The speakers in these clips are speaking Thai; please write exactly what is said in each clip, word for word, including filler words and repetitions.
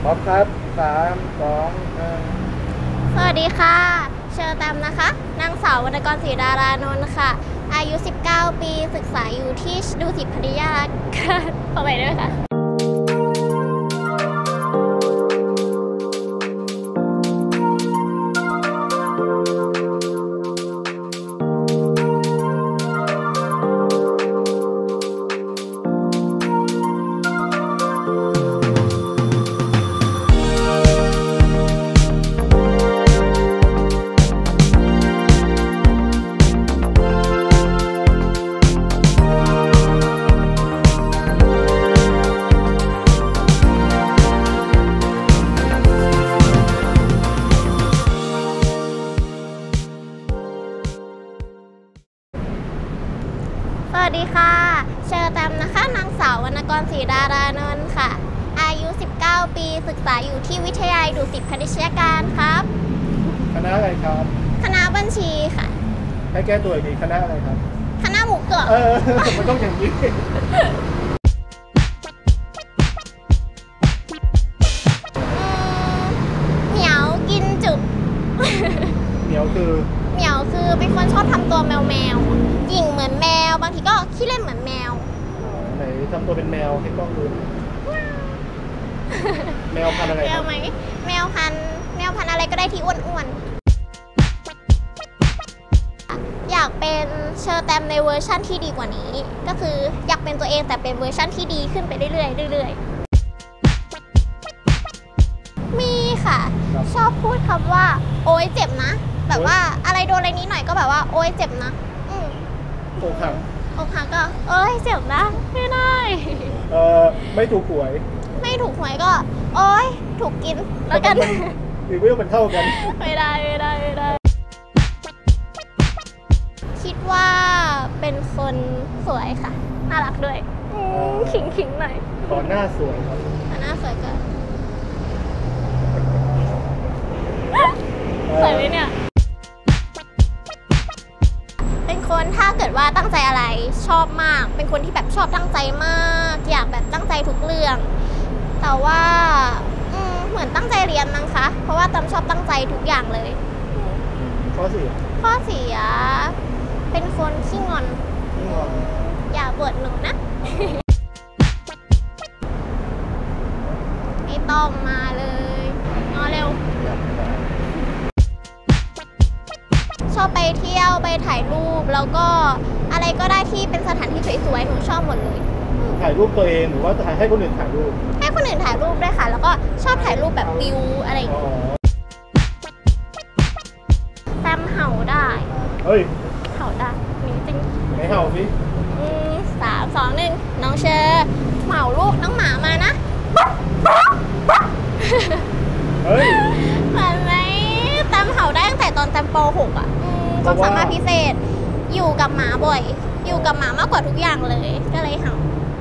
พร้อมครับสามสองหนึ่งสวัสดีค่ะเชอร์แตมนะคะนางสาววรรณกรศรีดารานนท์ค่ะอายุสิบเก้าปีศึกษาอยู่ที่ดุสิตพัทยาค่ะขอไปด้วยค่ะสวัสดีค่ะเชอร์แตมนะคะนางสาววรรณกรศรีดารานนท์ค่ะอายุสิบเก้าปีศึกษาอยู่ที่วิทยาลัยดุสิตพัทยาการครับคณะอะไรครับคณะบัญชีค่ะให้แก้ตัวอีกทีคณะอะไรครับคณะหมูกรอบเออมันต้องอย่างนี้เหมียวกินจุบเหมียวคือเหมียวคือเป็นคนชอบทำตัวแมวแมวหยิ่งเหมือนแมวบางทีก็ขี้เล่นเหมือนแมวไหนทำตัวเป็นแมวให้กล้องดูแมวพันธุ์อะไรแมวไหมแมวพันธุ์แมวพันธุ์อะไรก็ได้ที่อ้วนๆอยากเป็นเชอร์แตมในเวอร์ชั่นที่ดีกว่านี้ก็คืออยากเป็นตัวเองแต่เป็นเวอร์ชั่นที่ดีขึ้นไปเรื่อยๆเรื่อยๆมีค่ะชอบพูดคำว่าโอ๊ยเจ็บนะแบบว่าอะไรโดนอะไรนี้หน่อยก็แบบว่าโอ๊ยเจ็บนะอืมอกหักอกหักก็เอ้ยเจ็บนะไม่ได้เออไม่ถูกหวยไม่ถูกหวยก็โอ๊ยถูกกินแล้วกันหรือว่ามันเท่ากันไม่ได้ไม่ได้ไม่ได้คิดว่าเป็นคนสวยค่ะน่ารักด้วยขิงขิงหน่อยขอหน้าสวยครับหน้าสวยก็สวยไหมเนี่ยเป็นคนถ้าเกิดว่าตั้งใจอะไรชอบมากเป็นคนที่แบบชอบตั้งใจมากอยากแบบตั้งใจทุกเรื่องแต่ว่าเหมือนตั้งใจเรียนมั้งคะเพราะว่าตามชอบตั้งใจทุกอย่างเลยข้อเสียข้อเสียเป็นคนขี้งอนอย่าบ่นหนูนะไม่ต้องมาเลยงอเร็วชอบไปเที่ยวไปถ่ายรูปแล้วก็อะไรก็ได้ที่เป็นสถานที่สวยๆหนูชอบหมดเลยถ่ายรูปตัวเองหรือว่าถ่ายให้คนอื่นถ่ายรูปให้คนอื่นถ่ายรูปด้วยค่ะแล้วก็ชอบถ่ายรูปแบบวิวอะไรอย่างเงี้ยแต้มเห่าได้เฮ้ยเห่าได้มีจริงไหนเห่าสิสามสองหนึ่งน้องเชอร์เหมาลูกน้องหมามานะเฮ้ยเหมือนไหมแต้มเห่าได้ตั้งแต่ตอนแต้มป หกอ่ะความสามารถพิเศษอยู่กับหมาบ่อยอยู่กับหมามากกว่าทุกอย่างเลยก็เลยเห่า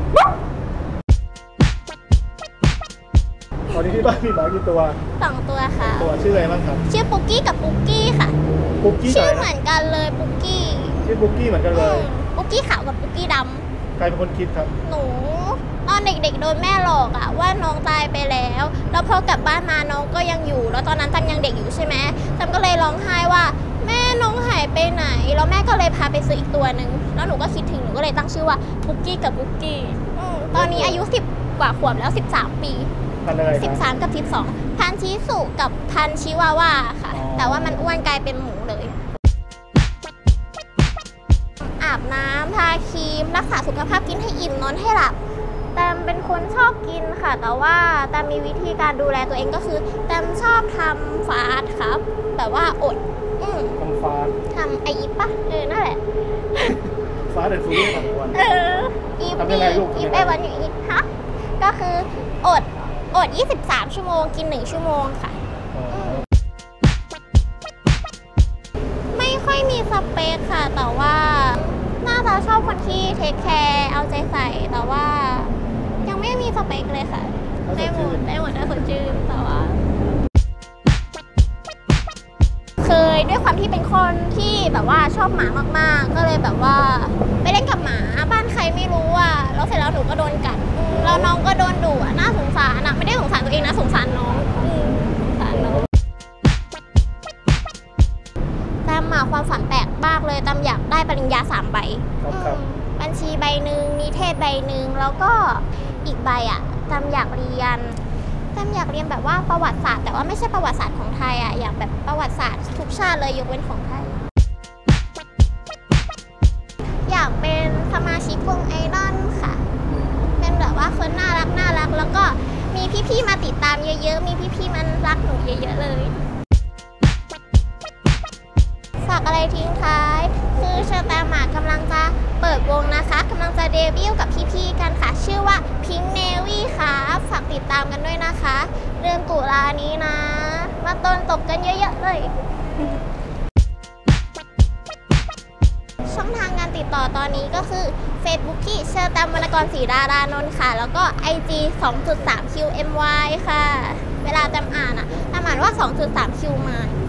ตอนนี้ที่บ้านมีหมากี่ตัวสองตัวค่ะตัวชื่ออะไรบ้างครับชื่อปุ๊กกี้กับปุ๊กกี้ค่ะปุ๊กกี้ชื่อเหมือนกันเลยปุ๊กกี้ชื่อปุ๊กกี้เหมือนกันเลยปุ๊กกี้ขาวกับปุ๊กกี้ดำใครเป็นคนคิดครับหนูตอนเด็กๆโดนแม่หลอกอะว่าน้องตายไปแล้วแล้วพอกลับบ้านมาน้องก็ยังอยู่แล้วตอนนั้นตั้งยังเด็กอยู่ใช่ไหมตั้งก็เลยร้องไห้ว่าแม่น้องหายไปไหนแล้วแม่ก็เลยพาไปซื้ออีกตัวหนึ่งแล้วหนูก็คิดถึงหนูก็เลยตั้งชื่อว่าปุ๊กกี้กับปุ๊กกี้ตอนนี้อายุสิบกว่าขวบแล้วสิบสามปีสิบสามกับสิบสองพันชิสุกับพันชิวาว่าค่ะแต่ว่ามันอ้วนกลายเป็นหมูเลยอาบน้ำทาครีมรักษาสุขภาพกินให้อิ่มนอนให้หลับแตมเป็นคนชอบกินค่ะแต่ว่าแตมมีวิธีการดูแลตัวเองก็คือแตมชอบทำฟาสต์ครับแบบว่าอดทำฟาสต์ทำไอยิปปะเออนั่นแหละฟาสต์เดินฟูรี่ของวันเออยิปปี้ยิปไอวันอยู่อีกฮะก็คืออดอดยี่สิบสามชั่วโมงกินหนึ่งชั่วโมงค่ะไม่ค่อยมีสเปคค่ะแต่ว่าน่าจะชอบคนที่เทคแคร์เอาใจใส่แต่ว่ายังไม่มีสเปคเลยค่ะได้หมดได้หมดได้สดชื่นแต่ว่าเคยด้วยความที่เป็นคนที่แบบว่าชอบหมามากๆก็เลยแบบว่าไปเล่นกับหมาบ้านใครไม่รู้อ่ะแล้วเสร็จแล้วหนูก็โดนกัดแล้วน้องก็โดนดุอะน่าสงสารอะไม่ได้สงสารตัวเองนะสงสารน้องอืมสงสารน้องแตมมาความฝันแปลกมากเลยแตมอยากได้ปริญญาสามใบครับครับอืมบัญชีใบหนึ่งนิเทศใบหนึ่งแล้วก็อีกใบอะแตมอยากเรียนแตมอยากเรียนแบบว่าประวัติศาสตร์แต่ว่าไม่ใช่ประวัติศาสตร์ของไทยอะอยากแบบประวัติศาสตร์ทุกชาติเลยยกเว้นของไทยอยากเป็นสมาชิกวงไอดอลค่ะเป็นแบบว่าคนน่ารักน่ารักแล้วก็มีพี่ๆมาติดตามเยอะๆมีพี่ๆมันรักหนูเยอะๆเลยฝากอะไรทิ้งท้ายคือเชอร์แตมกำลังจะเปิดวงนะคะกำลังจะเดบิวต์กับพี่ๆกันค่ะชื่อว่า Pink Navy ค่ะฝากติดตามกันด้วยนะคะเดือนตุลานี้นะมาต้นตบกันเยอะๆเลยช่องทางการติดต่อตอนนี้ก็คือ Facebook ที่เชอร์แตมวรรณกรศรีดารานนท์ค่ะแล้วก็ ไอ จี สองจุดสาม คิว เอ็ม วาย ค่ะเวลาแตมอ่านอะแตมอ่านว่า สองจุดสาม คิว มา